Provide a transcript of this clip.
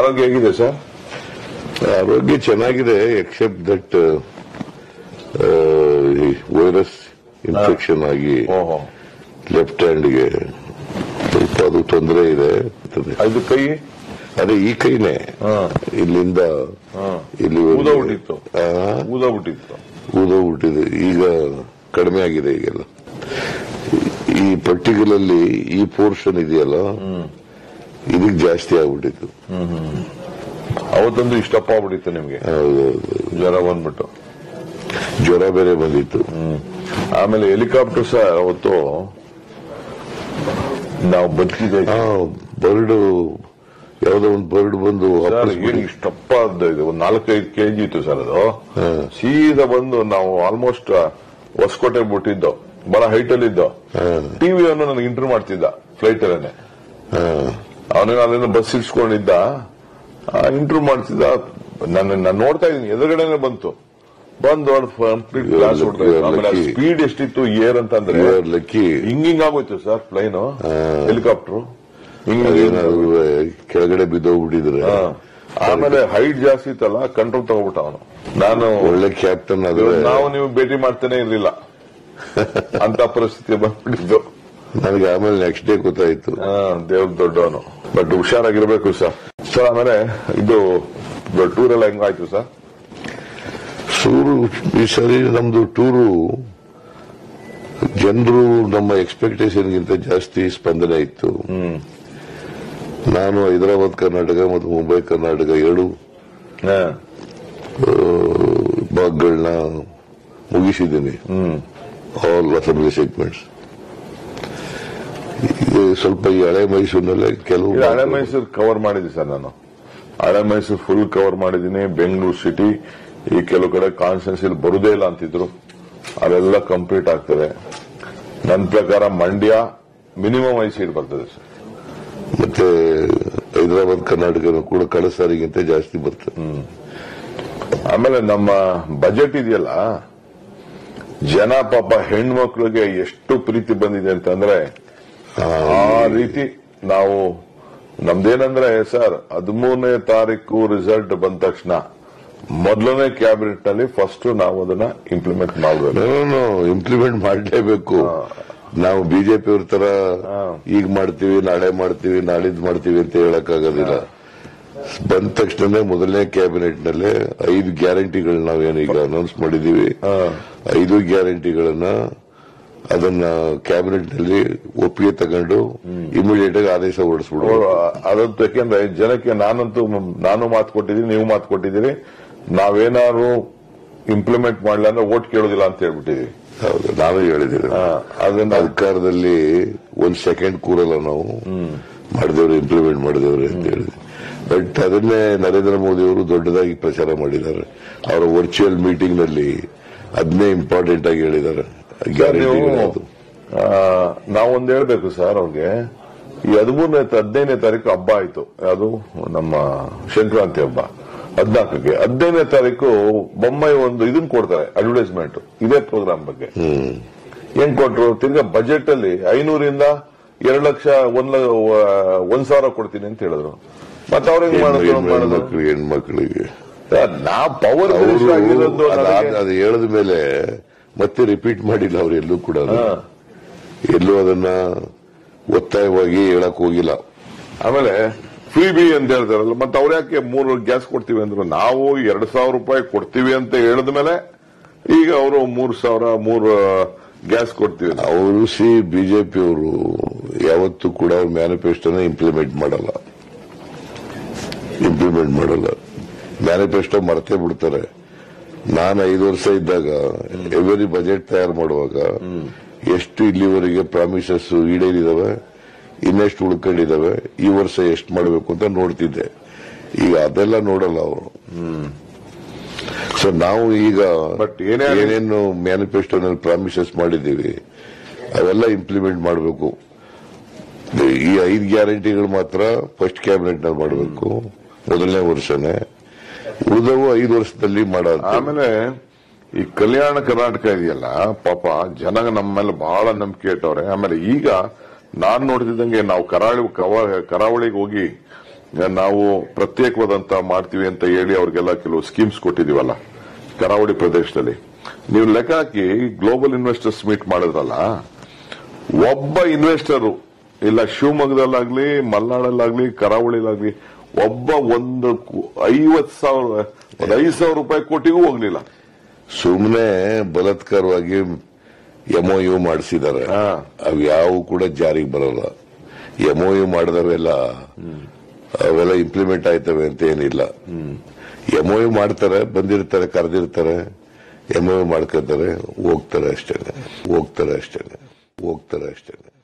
ಆರೋಗ್ಯ ಹೇಗಿದೆ ಸರ್? ಆರೋಗ್ಯ ಚೆನ್ನಾಗಿದೆ, ಎಕ್ಸೆಪ್ಟ್ ದಟ್ ವೈರಸ್ ಇನ್ಫೆಕ್ಷನ್ ಆಗಿ ಲೆಫ್ಟ್ ಹ್ಯಾಂಡ್ಗೆ ಸ್ವಲ್ಪ ಅದು ತೊಂದರೆ ಇದೆ. ಅದು ಕೈ ಅದೇ ಈ ಕೈನೇ ಇಲ್ಲಿಂದ ಇಲ್ಲಿ ಊದೋಗ್ಬಿಟ್ಟಿದೆ. ಈಗ ಕಡಿಮೆ ಆಗಿದೆ. ಈಗೆಲ್ಲ ಈ ಪರ್ಟಿಕ್ಯುಲರ್ಲಿ ಈ ಪೋರ್ಷನ್ ಇದೆಯಲ್ಲ, ಇದಕ್ಕೆ ಜಾಸ್ತಿ ಆಗ್ಬಿಟ್ಟಿತ್ತು. ಅವತ್ತೊಂದು ಇಷ್ಟಪ್ಪ ಆಗ್ಬಿಟ್ಟಿತ್ತು ನಿಮ್ಗೆ? ಹೌದೌದು, ಜ್ವರ ಬಂದ್ಬಿಟ್ಟು. ಜ್ವರ ಬೇರೆ ಬಂದಿತ್ತು. ಆಮೇಲೆ ಹೆಲಿಕಾಪ್ಟರ್ ಸಹ ಅವತ್ತು ನಾವು ಬದುಕಿದೆ. ಬರ್ಡ್, ಯಾವ್ದೋ ಒಂದು ಬರ್ಡ್ ಬಂದು ಇಷ್ಟಪ್ಪ ಇದು ಒಂದು 4-5 ಕೆಜಿ ಇತ್ತು ಸರ್. ಅದು ಸೀದಾ ಬಂದು ನಾವು ಆಲ್ಮೋಸ್ಟ್ ಹೊಸಕೋಟೆ ಬಿಟ್ಟಿದ್ದೋ, ಬಹಳ ಹೈಟ್ ಅಲ್ಲಿ ಇದ್ದೋ. ಟಿವಿಯನ್ನು ನನಗೆ ಇಂಟರ್ವ್ಯೂ ಮಾಡ್ತಿದ್ದ ಫ್ಲೈಟ್ ಅಲ್ಲೇನೆ. ಅವನೇನು ಅಲ್ಲಿಂದ ಬಸ್ ಇಡ್ಸ್ಕೊಂಡಿದ್ದ, ಇಂಟರ್ವ್ಯೂ ಮಾಡ್ತಿದ್ದ. ನಾನು ನೋಡ್ತಾ ಇದ್ದೀನಿ, ಎದುರುಗಡೆನೆ ಬಂದು ಕಂಪ್ಲೀಟ್ ಗ್ಲಾಸ್ ಹೊಡ್ತಾ. ಸ್ಪೀಡ್ ಎಷ್ಟಿತ್ತು ಏರ್ ಅಂತಂದ್ರೆ ಹಿಂಗಿಂಗ್ ಆಗೋಯ್ತು ಸರ್ ಪ್ಲೈನ್, ಹೆಲಿಕಾಪ್ಟರ್ ಕೆಳಗಡೆ ಬಿದ್ದೋಗ್ಬಿಟ್ಟಿದ್ರೆ. ಆಮೇಲೆ ಹೈಟ್ ಜಾಸ್ತಿ ಇತ್ತಲ್ಲ, ಕಂಟ್ರೋಲ್ ತಗೋಬಿಟ್ಟ ಅವನು. ನಾನು ಒಳ್ಳೆ ಕ್ಯಾಪ್ಟನ್. ನಾವು ನೀವು ಭೇಟಿ ಮಾಡ್ತಾನೆ ಇರ್ಲಿಲ್ಲ ಅಂತ ಪರಿಸ್ಥಿತಿ ಬಂದ್ಬಿಟ್ಟಿದ್ದು ನನಗೆ. ಆಮೇಲೆ ನೆಕ್ಸ್ಟ್ ಡೇ ಗೊತ್ತಾಯ್ತು. ದೇವ್ರ ದೊಡ್ಡವನು. But ಹುಷಾರಾಗಿರ್ಬೇಕು sir. ಸರ್ ಆಮೇಲೆ ಇದು ಟೂರ್ ಎಲ್ಲ ಹೆಂಗಾಯ್ತು ಸರ್? ಈ ಸರಿ ನಮ್ದು ಟೂರು ಜನರು ನಮ್ಮ ಎಕ್ಸ್ಪೆಕ್ಟೇಷನ್ಗಿಂತ ಜಾಸ್ತಿ ಸ್ಪಂದನೆ ಇತ್ತು. ನಾನು ಹೈದರಾಬಾದ್ ಕರ್ನಾಟಕ ಮತ್ತು ಮುಂಬೈ ಕರ್ನಾಟಕ 2 ಭಾಗಗಳನ್ನ ಮುಗಿಸಿದ್ದೀನಿ, ಆಲ್ ಅಸೆಂಬ್ಲಿ ಸೆಗ್ಮೆಂಟ್ಸ್. ಸ್ವಲ್ಪ ಈ ಹಳೆ ಮೈಸೂರಿನಲ್ಲೇ ಕೆಲವು. ಹಳೆ ಮೈಸೂರು ಕವರ್ ಮಾಡಿದ್ದೀನಿ ಸರ್ ನಾನು. ಹಳೆ ಮೈಸೂರು ಫುಲ್ ಕವರ್ ಮಾಡಿದ್ದೀನಿ. ಬೆಂಗಳೂರು ಸಿಟಿ ಈ ಕೆಲವು ಕಡೆ ಕಾನ್ಸ್ಟಿಟ್ಯೂನ್ಸಿ ಬರುದೇ ಇಲ್ಲ ಅಂತಿದ್ರು, ಅದೆಲ್ಲ ಕಂಪ್ಲೀಟ್ ಆಗ್ತದೆ. ನನ್ನ ಪ್ರಕಾರ ಮಂಡ್ಯ ಮಿನಿಮಮ್ 5 ಸೀಟ್ ಬರ್ತದೆ ಸರ್. ಮತ್ತೆ ಹೈದರಾಬಾದ್ ಕರ್ನಾಟಕ ಕೂಡ ಕಳೆದ ಸಾರಿಗಿಂತ ಜಾಸ್ತಿ ಬರ್ತದೆ. ಆಮೇಲೆ ನಮ್ಮ ಬಜೆಟ್ ಇದೆಯಲ್ಲ, ಜನ ಪಾಪ ಹೆಣ್ಮಕ್ಳಿಗೆ ಎಷ್ಟು ಪ್ರೀತಿ ಬಂದಿದೆ ಅಂತಂದ್ರೆ ಆ ರೀತಿ ನಾವು ನಮ್ದೇನಂದ್ರೆ ಸರ್ 13ನೇ ತಾರೀಕು ರಿಸಲ್ಟ್ ಬಂದ ತಕ್ಷಣ ಮೊದಲನೇ ಕ್ಯಾಬಿನೆಟ್ ನಲ್ಲಿ ಫಸ್ಟ್ ನಾವು ಅದನ್ನ ಇಂಪ್ಲಿಮೆಂಟ್ ಮಾಡಬೇಕು. ಇಂಪ್ಲಿಮೆಂಟ್ ಮಾಡಲೇಬೇಕು. ನಾವು ಬಿಜೆಪಿ ಅವ್ರ ತರ ಈಗ ಮಾಡ್ತೀವಿ, ನಾಳೆ ಮಾಡ್ತೀವಿ, ನಾಳಿದ್ದು ಮಾಡ್ತೀವಿ ಅಂತ ಹೇಳಕ್ಕಾಗೋದಿಲ್ಲ. ಬಂದ ತಕ್ಷಣ ಮೊದಲನೇ ಕ್ಯಾಬಿನೆಟ್ ನಲ್ಲೇ 5 ಗ್ಯಾರಂಟಿಗಳನ್ನ ನಾವೇನೀಗ ಅನೌನ್ಸ್ ಮಾಡಿದೀವಿ. 5 ಗ್ಯಾರಂಟಿಗಳನ್ನ ಅದನ್ನ ಕ್ಯಾಬಿನೆಟ್ ನಲ್ಲಿ ಒಪ್ಪಿಗೆ ತಗೊಂಡು ಇಮಿಡಿಯೇಟ್ ಆಗಿ ಆದೇಶ ಹೊರಡಿಸ್ಬಿಡೋದು. ಅದಂತೂ ಯಾಕೆಂದ್ರೆ ಜನಕ್ಕೆ ನಾನು ಮಾತು ಕೊಟ್ಟಿದ್ದೀನಿ, ನೀವು ಮಾತು ಕೊಟ್ಟಿದ್ದೀರಿ, ನಾವೇನಾದ್ರು ಇಂಪ್ಲಿಮೆಂಟ್ ಮಾಡಲಿಲ್ಲ ಅಂದ್ರೆ ವೋಟ್ ಕೇಳೋದಿಲ್ಲ ಅಂತ ಹೇಳ್ಬಿಟ್ಟಿದೀವಿ. ಹೌದು, ನಾನು ಹೇಳಿದ್ದೀನಿ. ಅದನ್ನ ಅಧಿಕಾರದಲ್ಲಿ 1 ಸೆಕೆಂಡ್ ಕೂರಲ್ಲ, ನಾವು ಮಾಡಿದವ್ರು ಇಂಪ್ಲಿಮೆಂಟ್ ಮಾಡಿದವ್ರು ಅಂತ ಹೇಳಿದ್ವಿ. ಬಟ್ ಅದನ್ನೇ ನರೇಂದ್ರ ಮೋದಿ ಅವರು ದೊಡ್ಡದಾಗಿ ಪ್ರಚಾರ ಮಾಡಿದ್ದಾರೆ. ಅವರ ವರ್ಚುವಲ್ ಮೀಟಿಂಗ್ ನಲ್ಲಿ ಅದನ್ನೇ ಇಂಪಾರ್ಟೆಂಟ್ ಆಗಿ ಹೇಳಿದ್ದಾರೆ. ನಾವೊಂದು ಹೇಳ್ಬೇಕು ಸರ್ ಅವ್ರಿಗೆ. ಈ 15ನೇ ತಾರೀಕು ಹಬ್ಬ ಆಯ್ತು, ಅದು ನಮ್ಮ ಸಂಕ್ರಾಂತಿ ಹಬ್ಬ. 14ಕ್ಕೆ 15ನೇ ತಾರೀಕು ಬೊಮ್ಮಾಯಿ ಒಂದು ಇದನ್ನ ಕೊಡ್ತಾರೆ, ಅಡ್ವರ್ಟೈಸ್ಮೆಂಟ್ ಇದೇ ಪ್ರೋಗ್ರಾಮ್ ಬಗ್ಗೆ. ಏನ್ ಕೊಟ್ರು? ತಿರ್ಗಾ ಬಜೆಟ್ ಅಲ್ಲಿ 500ರಿಂದ 2 ಲಕ್ಷ 1,000 ಕೊಡ್ತೀನಿ ಅಂತ ಹೇಳಿದ್ರು. ಮತ್ತೆ ಅವ್ರ ಹೆಂಗ್ ಮಾಡಿದ್ರು? ಹೆಣ್ಮಕ್ಳಿಗೆ ನಾವು ಪವರ್ ಆಗಿರೋದು ಅದು ಹೇಳಿದ ಮೇಲೆ ಮತ್ತೆ ರಿಪೀಟ್ ಮಾಡಿಲ್ಲ ಅವ್ರು ಎಲ್ಲೂ ಕೂಡ. ಎಲ್ಲೂ ಅದನ್ನ ಒತ್ತಾಯವಾಗಿ ಹೇಳಕ್ ಹೋಗಿಲ್ಲ. ಆಮೇಲೆ ಫ್ರೀ ಬಿ ಅಂತ ಹೇಳ್ತಾರಲ್ಲ, ಮತ್ತೆ ಅವ್ರ ಯಾಕೆ 3 ಗ್ಯಾಸ್ ಕೊಡ್ತೀವಿ ಅಂದ್ರು? ನಾವು 2,000 ರೂಪಾಯಿ ಕೊಡ್ತೀವಿ ಅಂತ ಹೇಳಿದ ಮೇಲೆ ಈಗ ಅವರು 3,000 ಗ್ಯಾಸ್ ಕೊಡ್ತೀವಿ. ಅವರು ಬಿಜೆಪಿ ಅವರು ಯಾವತ್ತೂ ಕೂಡ ಅವ್ರ ಮ್ಯಾನಿಫೆಸ್ಟೋನ ಇಂಪ್ಲಿಮೆಂಟ್ ಮಾಡಲ್ಲ. ಮ್ಯಾನಿಫೆಸ್ಟೋ ಮರ್ತೇ ಬಿಡ್ತಾರೆ. ನಾನು 5 ವರ್ಷ ಇದ್ದಾಗ ಎವ್ರಿ ಬಜೆಟ್ ತಯಾರು ಮಾಡುವಾಗ ಎಷ್ಟು ಇಲ್ಲಿವರೆಗೆ ಪ್ರಾಮಿಸಸ್ ಈಡೇರಿದಾವೆ, ಇನ್ನೆಷ್ಟು ಉಳ್ಕೊಂಡಿದ್ದಾವೆ, ಈ ವರ್ಷ ಎಷ್ಟು ಮಾಡಬೇಕು ಅಂತ ನೋಡ್ತಿದ್ದೆ. ಈಗ ಅದೆಲ್ಲ ನೋಡಲ್ಲ ಅವರು. ಸೊ ನಾವು ಈಗ ಏನೇನು ಮ್ಯಾನಿಫೆಸ್ಟೋನಲ್ಲಿ ಪ್ರಾಮಿಸಸ್ ಮಾಡಿದ್ದೀವಿ ಅವೆಲ್ಲ ಇಂಪ್ಲಿಮೆಂಟ್ ಮಾಡಬೇಕು. ಈ 5 ಗ್ಯಾರಂಟಿಗಳು ಮಾತ್ರ ಫಸ್ಟ್ ಕ್ಯಾಬಿನೆಟ್ ನಲ್ಲಿ ಮಾಡಬೇಕು, ಮೊದಲನೇ ವರ್ಷನೇ. ಉಳಿದವು 5 ವರ್ಷದಲ್ಲಿ ಮಾಡೋದು. ಆಮೇಲೆ ಈ ಕಲ್ಯಾಣ ಕರ್ನಾಟಕ ಇದೆಯಲ್ಲ, ಪಾಪ ಜನ ನಮ್ಮ ಮೇಲೆ ಬಹಳ ನಂಬಿಕೆ ಇಟ್ಟವ್ರೆ. ಆಮೇಲೆ ಈಗ ನಾನ್ ನೋಡ್ತಿದ್ದಂಗೆ ನಾವು ಕರಾವಳಿಗೆ ಹೋಗಿ ನಾವು ಪ್ರತ್ಯೇಕವಾದಂತ ಮಾಡ್ತೀವಿ ಅಂತ ಹೇಳಿ ಅವ್ರಿಗೆಲ್ಲ ಕೆಲವು ಸ್ಕೀಮ್ಸ್ ಕೊಟ್ಟಿದೀವಲ್ಲ ಕರಾವಳಿ ಪ್ರದೇಶದಲ್ಲಿ. ನೀವು ಲೆಕ್ಕ ಹಾಕಿ ಗ್ಲೋಬಲ್ ಇನ್ವೆಸ್ಟರ್ಸ್ ಮೀಟ್ ಮಾಡಿದ್ರಲ್ಲ, ಒಬ್ಬ ಇನ್ವೆಸ್ಟರು ಇಲ್ಲ ಶಿವಮೊಗ್ಗದಲ್ಲಾಗ್ಲಿ, ಮಲೆನಾಡಲ್ಲಾಗ್ಲಿ, ಕರಾವಳಿಲಾಗ್ಲಿ ಒಬ್ಬ ಒಂದು 5,000 ರೂಪಾಯಿ ಕೋಟಿಗೂ ಹೋಗ್ಲಿಲ್ಲ. ಸುಮ್ಮನೆ ಬಲಾತ್ಕಾರವಾಗಿ MOU ಮಾಡಿಸಿದ್ದಾರೆ. ಅವು ಕೂಡ ಜಾರಿಗೆ ಬರಲ್ಲ. MOU ಮಾಡಿದವೆಲ್ಲ ಅವೆಲ್ಲ ಇಂಪ್ಲಿಮೆಂಟ್ ಆಯ್ತವೆ ಅಂತ ಏನಿಲ್ಲ. MOU ಮಾಡ್ತಾರೆ, ಬಂದಿರ್ತಾರೆ, ಕರೆದಿರ್ತಾರೆ, MOU ಮಾಡ್ಕೊತಾರೆ, ಹೋಗ್ತಾರೆ ಅಷ್ಟೇ.